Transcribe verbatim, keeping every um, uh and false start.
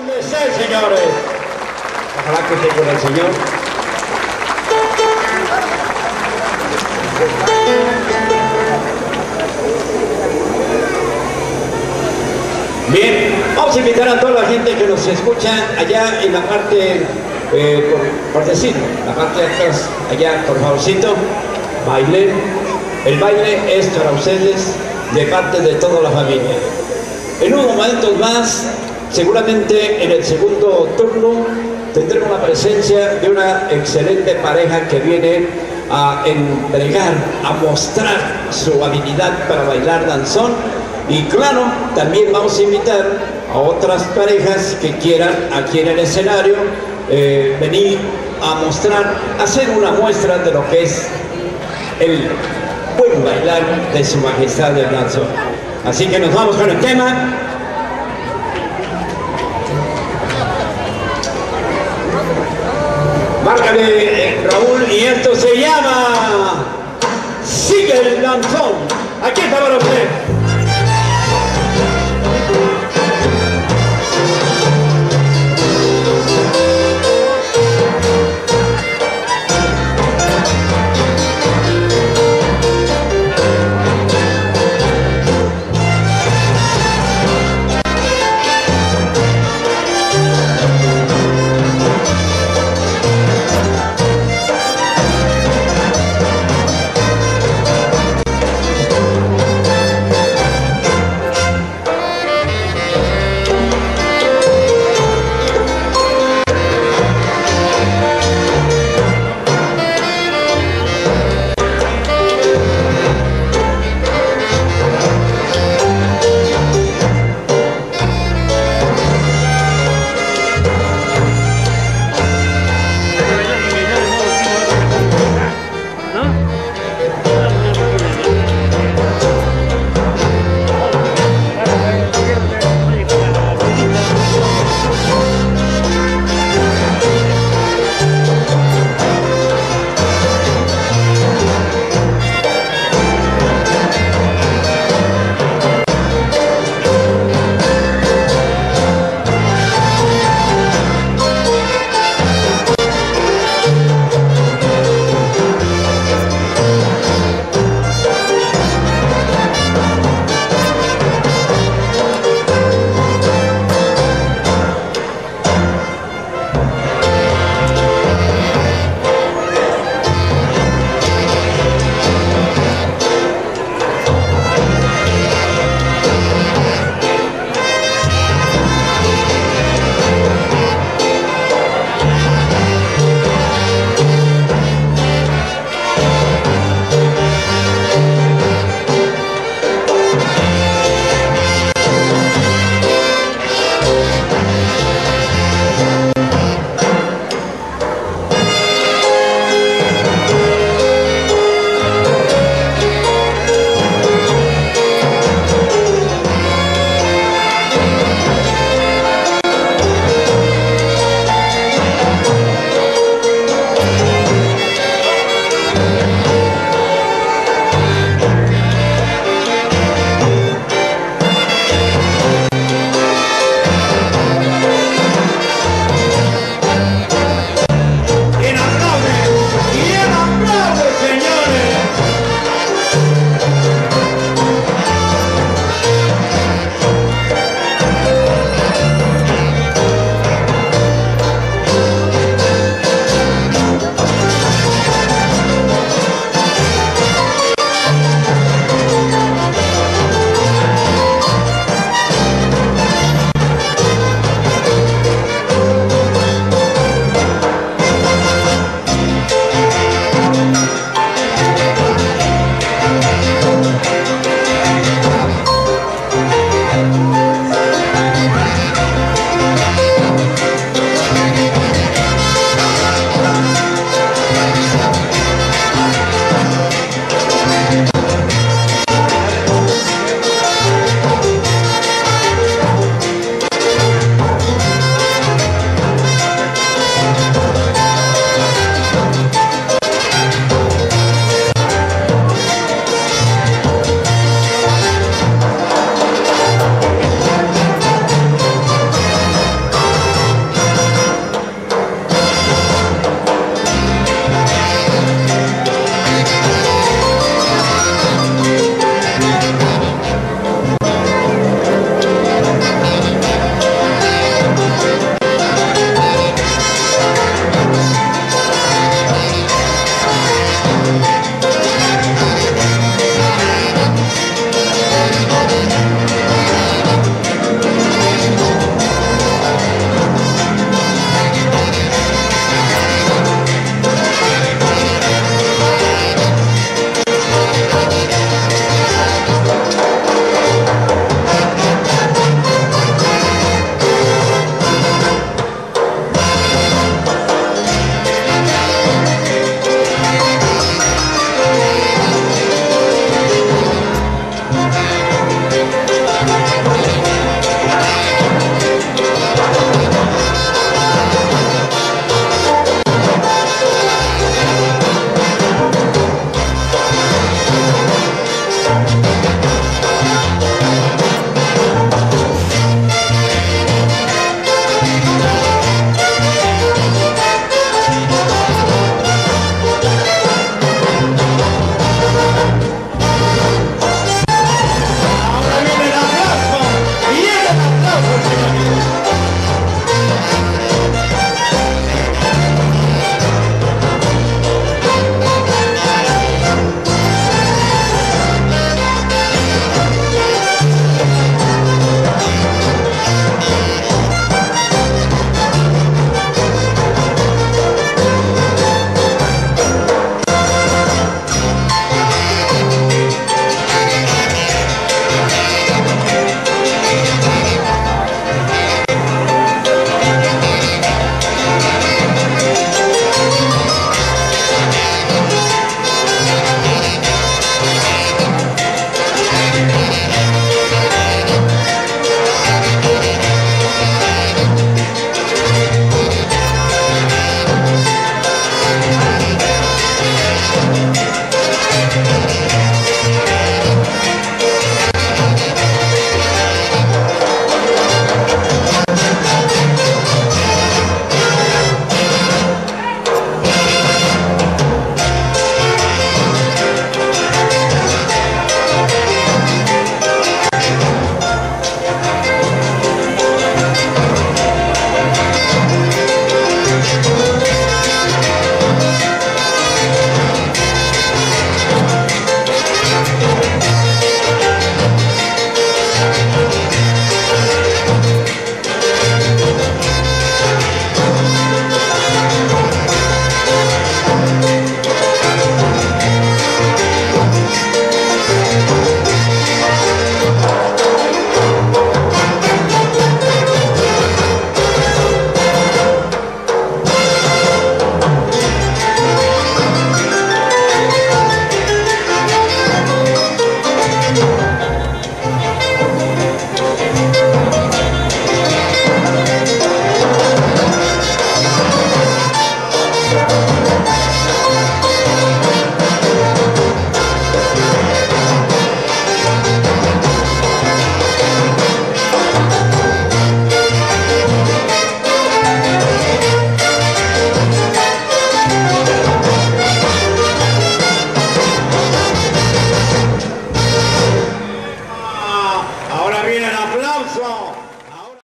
de ser, señores. Ojalá que esté con el Señor. Bien, vamos a invitar a toda la gente que nos escucha allá en la parte, eh, por, por decirlo, la parte de atrás, allá, por favorcito, baile. El baile es para ustedes de parte de toda la familia. En unos momentos más, seguramente en el segundo turno, tendremos la presencia de una excelente pareja que viene a entregar, a mostrar su habilidad para bailar danzón. Y claro, también vamos a invitar a otras parejas que quieran aquí en el escenario eh, venir a mostrar, hacer una muestra de lo que es el buen bailar de su majestad del danzón. Así que nos vamos con el tema. Márcale, Raúl, y esto se llama Sigue el danzón. Aquí está para usted.